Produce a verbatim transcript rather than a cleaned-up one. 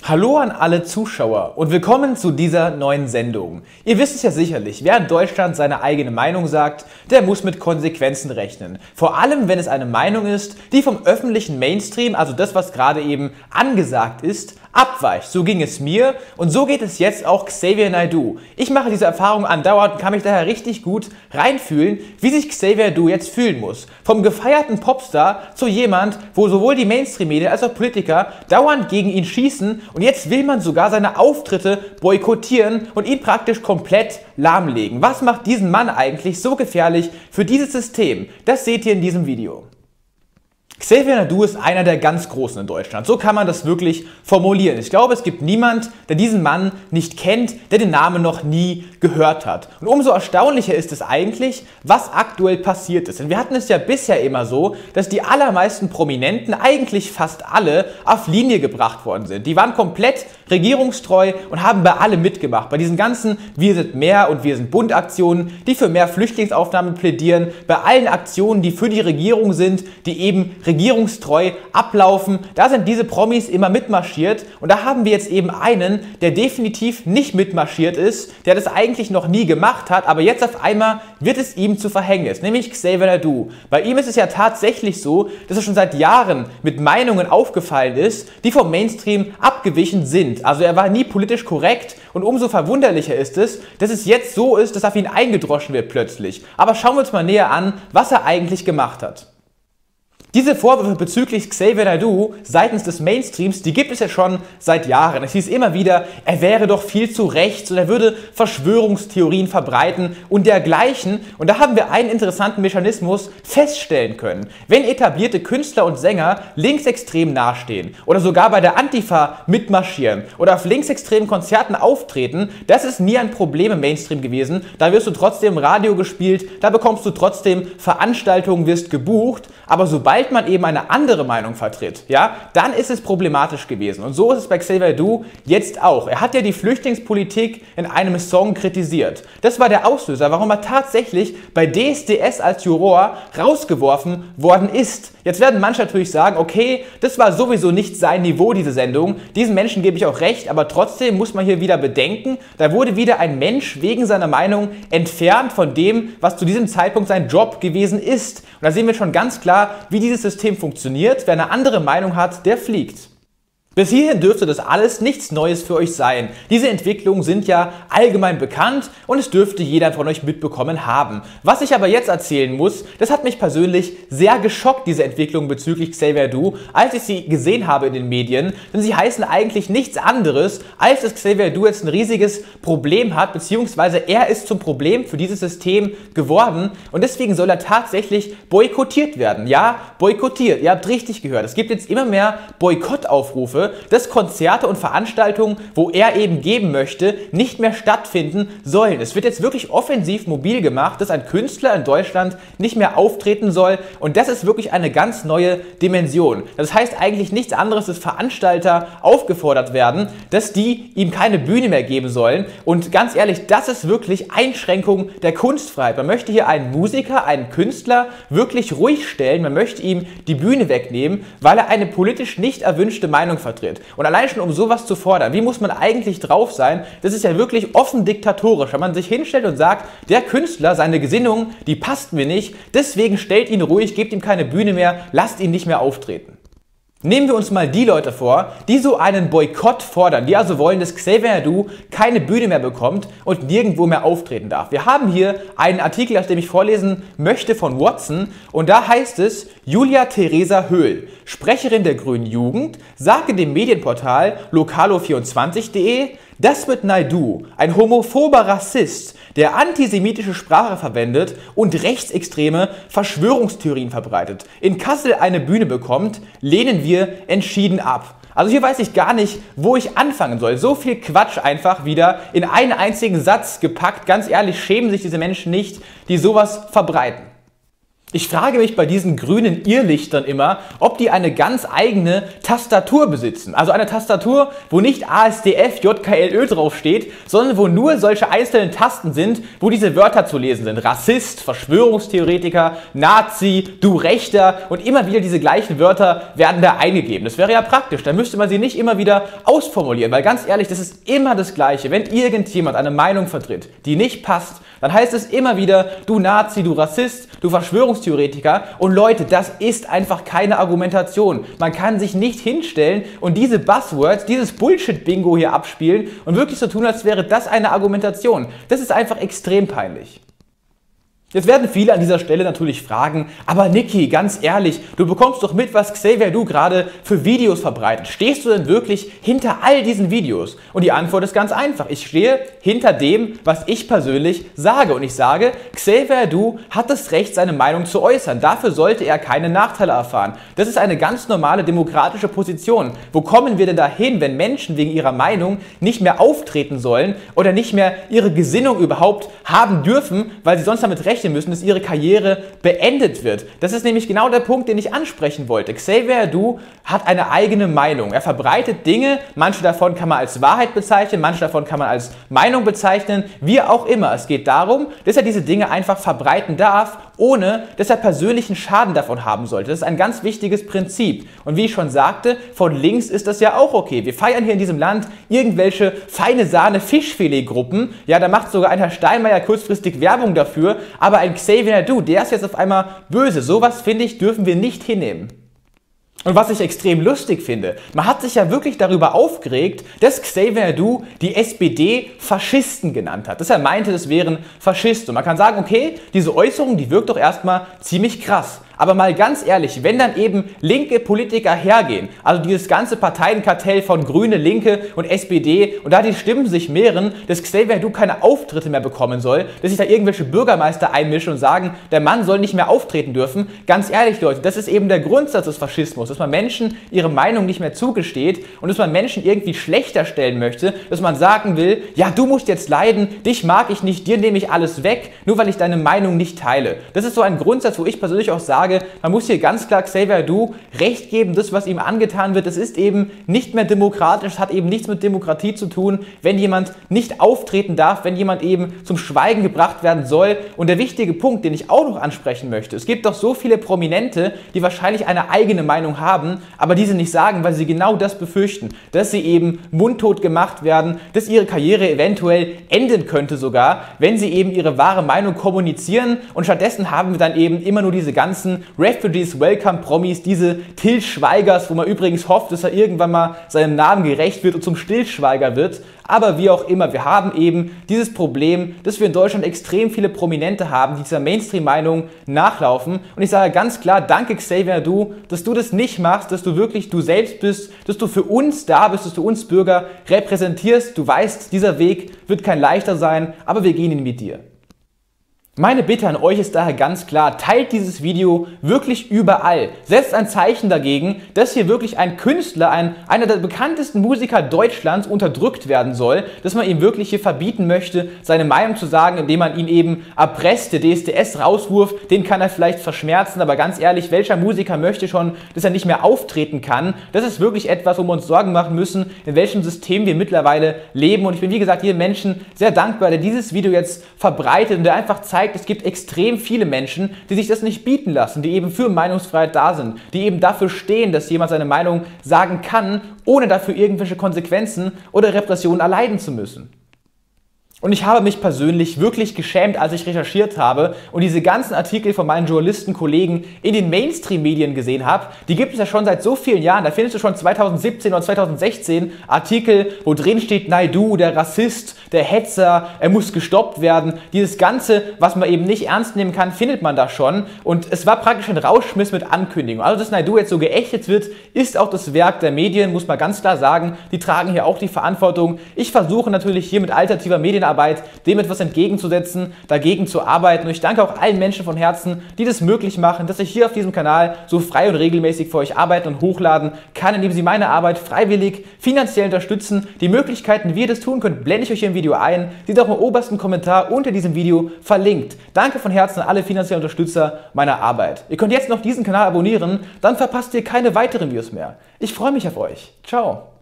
Hallo an alle Zuschauer und willkommen zu dieser neuen Sendung. Ihr wisst es ja sicherlich, wer in Deutschland seine eigene Meinung sagt, der muss mit Konsequenzen rechnen. Vor allem, wenn es eine Meinung ist, die vom öffentlichen Mainstream, also das, was gerade eben angesagt ist, abweicht. So ging es mir und so geht es jetzt auch Xavier Naidoo. Ich mache diese Erfahrung andauernd und kann mich daher richtig gut reinfühlen, wie sich Xavier Naidoo jetzt fühlen muss. Vom gefeierten Popstar zu jemand, wo sowohl die Mainstream-Medien als auch Politiker dauernd gegen ihn schießen und jetzt will man sogar seine Auftritte boykottieren und ihn praktisch komplett lahmlegen. Was macht diesen Mann eigentlich so gefährlich für dieses System? Das seht ihr in diesem Video. Xavier Naidoo ist einer der ganz Großen in Deutschland. So kann man das wirklich formulieren. Ich glaube, es gibt niemand, der diesen Mann nicht kennt, der den Namen noch nie gehört hat. Und umso erstaunlicher ist es eigentlich, was aktuell passiert ist. Denn wir hatten es ja bisher immer so, dass die allermeisten Prominenten, eigentlich fast alle, auf Linie gebracht worden sind. Die waren komplett regierungstreu und haben bei allem mitgemacht. Bei diesen ganzen Wir sind mehr und Wir sind Bund Aktionen, die für mehr Flüchtlingsaufnahmen plädieren, bei allen Aktionen, die für die Regierung sind, die eben regierungstreu ablaufen, da sind diese Promis immer mitmarschiert und da haben wir jetzt eben einen, der definitiv nicht mitmarschiert ist, der das eigentlich noch nie gemacht hat, aber jetzt auf einmal wird es ihm zu Verhängnis, nämlich Xavier Naidoo. Bei ihm ist es ja tatsächlich so, dass er schon seit Jahren mit Meinungen aufgefallen ist, die vom Mainstream abgewichen sind. Also er war nie politisch korrekt und umso verwunderlicher ist es, dass es jetzt so ist, dass auf ihn eingedroschen wird plötzlich. Aber schauen wir uns mal näher an, was er eigentlich gemacht hat. Diese Vorwürfe bezüglich Xavier Naidoo seitens des Mainstreams, die gibt es ja schon seit Jahren. Es hieß immer wieder, er wäre doch viel zu rechts und er würde Verschwörungstheorien verbreiten und dergleichen. Und da haben wir einen interessanten Mechanismus feststellen können. Wenn etablierte Künstler und Sänger linksextrem nahestehen oder sogar bei der Antifa mitmarschieren oder auf linksextremen Konzerten auftreten, das ist nie ein Problem im Mainstream gewesen. Da wirst du trotzdem im Radio gespielt, da bekommst du trotzdem Veranstaltungen, wirst gebucht, aber sobald man eben eine andere Meinung vertritt, ja, dann ist es problematisch gewesen. Und so ist es bei Xavier Naidoo jetzt auch. Er hat ja die Flüchtlingspolitik in einem Song kritisiert. Das war der Auslöser, warum er tatsächlich bei D S D S als Juror rausgeworfen worden ist. Jetzt werden manche natürlich sagen, okay, das war sowieso nicht sein Niveau, diese Sendung. Diesen Menschen gebe ich auch recht, aber trotzdem muss man hier wieder bedenken, da wurde wieder ein Mensch wegen seiner Meinung entfernt von dem, was zu diesem Zeitpunkt sein Job gewesen ist. Und da sehen wir schon ganz klar, wie dieses System funktioniert. Wer eine andere Meinung hat, der fliegt. Bis hierhin dürfte das alles nichts Neues für euch sein. Diese Entwicklungen sind ja allgemein bekannt und es dürfte jeder von euch mitbekommen haben. Was ich aber jetzt erzählen muss, das hat mich persönlich sehr geschockt, diese Entwicklung bezüglich Xavier Naidoo, als ich sie gesehen habe in den Medien. Denn sie heißen eigentlich nichts anderes, als dass Xavier Naidoo jetzt ein riesiges Problem hat, beziehungsweise er ist zum Problem für dieses System geworden und deswegen soll er tatsächlich boykottiert werden. Ja, boykottiert, ihr habt richtig gehört. Es gibt jetzt immer mehr Boykottaufrufe, dass Konzerte und Veranstaltungen, wo er eben geben möchte, nicht mehr stattfinden sollen. Es wird jetzt wirklich offensiv mobil gemacht, dass ein Künstler in Deutschland nicht mehr auftreten soll und das ist wirklich eine ganz neue Dimension. Das heißt eigentlich nichts anderes, dass Veranstalter aufgefordert werden, dass die ihm keine Bühne mehr geben sollen und ganz ehrlich, das ist wirklich Einschränkung der Kunstfreiheit. Man möchte hier einen Musiker, einen Künstler wirklich ruhig stellen, man möchte ihm die Bühne wegnehmen, weil er eine politisch nicht erwünschte Meinung vertritt. Und allein schon um sowas zu fordern, wie muss man eigentlich drauf sein, das ist ja wirklich offen diktatorisch, wenn man sich hinstellt und sagt, der Künstler, seine Gesinnung, die passt mir nicht, deswegen stellt ihn ruhig, gebt ihm keine Bühne mehr, lasst ihn nicht mehr auftreten. Nehmen wir uns mal die Leute vor, die so einen Boykott fordern, die also wollen, dass Xavier Naidoo keine Bühne mehr bekommt und nirgendwo mehr auftreten darf. Wir haben hier einen Artikel, aus dem ich vorlesen möchte, von Watson und da heißt es, Julia Theresa Höhl, Sprecherin der Grünen Jugend, sagte dem Medienportal lokalo vierundzwanzig punkt de, dass mit Naidoo ein homophober Rassist, der antisemitische Sprache verwendet und rechtsextreme Verschwörungstheorien verbreitet, in Kassel eine Bühne bekommt, lehnen wir entschieden ab. Also hier weiß ich gar nicht, wo ich anfangen soll. So viel Quatsch einfach wieder in einen einzigen Satz gepackt. Ganz ehrlich, schämen sich diese Menschen nicht, die sowas verbreiten. Ich frage mich bei diesen grünen Irrlichtern immer, ob die eine ganz eigene Tastatur besitzen. Also eine Tastatur, wo nicht A S D F J K L Ö draufsteht, sondern wo nur solche einzelnen Tasten sind, wo diese Wörter zu lesen sind. Rassist, Verschwörungstheoretiker, Nazi, du Rechter und immer wieder diese gleichen Wörter werden da eingegeben. Das wäre ja praktisch, da müsste man sie nicht immer wieder ausformulieren, weil ganz ehrlich, das ist immer das Gleiche. Wenn irgendjemand eine Meinung vertritt, die nicht passt, dann heißt es immer wieder, du Nazi, du Rassist, du Verschwörungstheoretiker. Und Leute, das ist einfach keine Argumentation. Man kann sich nicht hinstellen und diese Buzzwords, dieses Bullshit-Bingo hier abspielen und wirklich so tun, als wäre das eine Argumentation. Das ist einfach extrem peinlich. Jetzt werden viele an dieser Stelle natürlich fragen, aber Niki, ganz ehrlich, du bekommst doch mit, was Xavier Du gerade für Videos verbreitet. Stehst du denn wirklich hinter all diesen Videos? Und die Antwort ist ganz einfach. Ich stehe hinter dem, was ich persönlich sage. Und ich sage, Xavier Du hat das Recht, seine Meinung zu äußern. Dafür sollte er keine Nachteile erfahren. Das ist eine ganz normale demokratische Position. Wo kommen wir denn dahin, wenn Menschen wegen ihrer Meinung nicht mehr auftreten sollen oder nicht mehr ihre Gesinnung überhaupt haben dürfen, weil sie sonst damit rechnen müssen, dass ihre Karriere beendet wird. Das ist nämlich genau der Punkt, den ich ansprechen wollte. Xavier Du hat eine eigene Meinung. Er verbreitet Dinge, manche davon kann man als Wahrheit bezeichnen, manche davon kann man als Meinung bezeichnen, wie auch immer. Es geht darum, dass er diese Dinge einfach verbreiten darf, ohne dass er persönlichen Schaden davon haben sollte. Das ist ein ganz wichtiges Prinzip. Und wie ich schon sagte, von links ist das ja auch okay. Wir feiern hier in diesem Land irgendwelche feine Sahne Fischfilet-Gruppen. Ja, da macht sogar ein Herr Steinmeier kurzfristig Werbung dafür. Aber ein Xavier Du, der ist jetzt auf einmal böse. Sowas, finde ich, dürfen wir nicht hinnehmen. Und was ich extrem lustig finde, man hat sich ja wirklich darüber aufgeregt, dass Xavier Du die S P D Faschisten genannt hat. Dass er meinte, das wären Faschisten. Und man kann sagen, okay, diese Äußerung, die wirkt doch erstmal ziemlich krass. Aber mal ganz ehrlich, wenn dann eben linke Politiker hergehen, also dieses ganze Parteienkartell von Grüne, Linke und S P D, und da die Stimmen sich mehren, dass Xavier Du keine Auftritte mehr bekommen soll, dass sich da irgendwelche Bürgermeister einmischen und sagen, der Mann soll nicht mehr auftreten dürfen. Ganz ehrlich, Leute, das ist eben der Grundsatz des Faschismus, dass man Menschen ihre Meinung nicht mehr zugesteht und dass man Menschen irgendwie schlechter stellen möchte, dass man sagen will, ja, du musst jetzt leiden, dich mag ich nicht, dir nehme ich alles weg, nur weil ich deine Meinung nicht teile. Das ist so ein Grundsatz, wo ich persönlich auch sage, man muss hier ganz klar Xavier Du recht geben, das, was ihm angetan wird, das ist eben nicht mehr demokratisch, es hat eben nichts mit Demokratie zu tun, wenn jemand nicht auftreten darf, wenn jemand eben zum Schweigen gebracht werden soll. Und der wichtige Punkt, den ich auch noch ansprechen möchte, es gibt doch so viele Prominente, die wahrscheinlich eine eigene Meinung haben, aber diese nicht sagen, weil sie genau das befürchten, dass sie eben mundtot gemacht werden, dass ihre Karriere eventuell enden könnte sogar, wenn sie eben ihre wahre Meinung kommunizieren. Und stattdessen haben wir dann eben immer nur diese ganzen Refugees Welcome Promis, diese Til Schweigers, wo man übrigens hofft, dass er irgendwann mal seinem Namen gerecht wird und zum Stillschweiger wird. Aber wie auch immer, wir haben eben dieses Problem, dass wir in Deutschland extrem viele Prominente haben, die dieser Mainstream-Meinung nachlaufen. Und ich sage ganz klar, danke Xavier Du, dass du das nicht machst, dass du wirklich du selbst bist, dass du für uns da bist, dass du uns Bürger repräsentierst. Du weißt, dieser Weg wird kein leichter sein, aber wir gehen ihn mit dir. Meine Bitte an euch ist daher ganz klar, teilt dieses Video wirklich überall. Setzt ein Zeichen dagegen, dass hier wirklich ein Künstler, ein, einer der bekanntesten Musiker Deutschlands unterdrückt werden soll, dass man ihm wirklich hier verbieten möchte, seine Meinung zu sagen, indem man ihn eben erpresst. Der D S D S-Rauswurf, den kann er vielleicht verschmerzen, aber ganz ehrlich, welcher Musiker möchte schon, dass er nicht mehr auftreten kann? Das ist wirklich etwas, wo wir uns Sorgen machen müssen, in welchem System wir mittlerweile leben. Und ich bin, wie gesagt, jedem Menschen sehr dankbar, der dieses Video jetzt verbreitet und der einfach zeigt, es gibt extrem viele Menschen, die sich das nicht bieten lassen, die eben für Meinungsfreiheit da sind, die eben dafür stehen, dass jemand seine Meinung sagen kann, ohne dafür irgendwelche Konsequenzen oder Repressionen erleiden zu müssen. Und ich habe mich persönlich wirklich geschämt, als ich recherchiert habe und diese ganzen Artikel von meinen Journalistenkollegen in den Mainstream-Medien gesehen habe. Die gibt es ja schon seit so vielen Jahren. Da findest du schon zweitausendsiebzehn oder zweitausendsechzehn Artikel, wo drin steht, Naidu, der Rassist, der Hetzer, er muss gestoppt werden. Dieses Ganze, was man eben nicht ernst nehmen kann, findet man da schon. Und es war praktisch ein Rauschmiss mit Ankündigung. Also, dass Naidu jetzt so geächtet wird, ist auch das Werk der Medien, muss man ganz klar sagen. Die tragen hier auch die Verantwortung. Ich versuche natürlich hier mit alternativer Medienarbeit dem etwas entgegenzusetzen, dagegen zu arbeiten. Und ich danke auch allen Menschen von Herzen, die das möglich machen, dass ich hier auf diesem Kanal so frei und regelmäßig für euch arbeiten und hochladen kann, indem sie meine Arbeit freiwillig finanziell unterstützen. Die Möglichkeiten, wie ihr das tun könnt, blende ich euch hier im Video ein, die ist auch im obersten Kommentar unter diesem Video verlinkt. Danke von Herzen an alle finanziellen Unterstützer meiner Arbeit. Ihr könnt jetzt noch diesen Kanal abonnieren, dann verpasst ihr keine weiteren Videos mehr. Ich freue mich auf euch. Ciao.